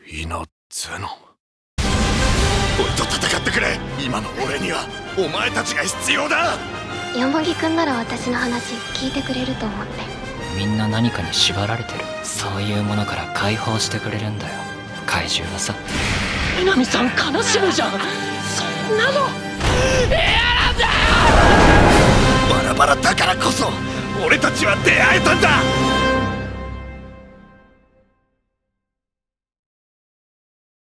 イノゼノ。俺と戦ってくれ。今の俺にはお前たちが必要だ。 ヨモギくんなら私の話聞いてくれると思って。 みんな何かに縛られてる。そういうものから解放してくれるんだよ、怪獣はさ。 南さん悲しむじゃん。そんなの嫌なんだよ。 バラバラだからこそ俺たちは出会えたんだ。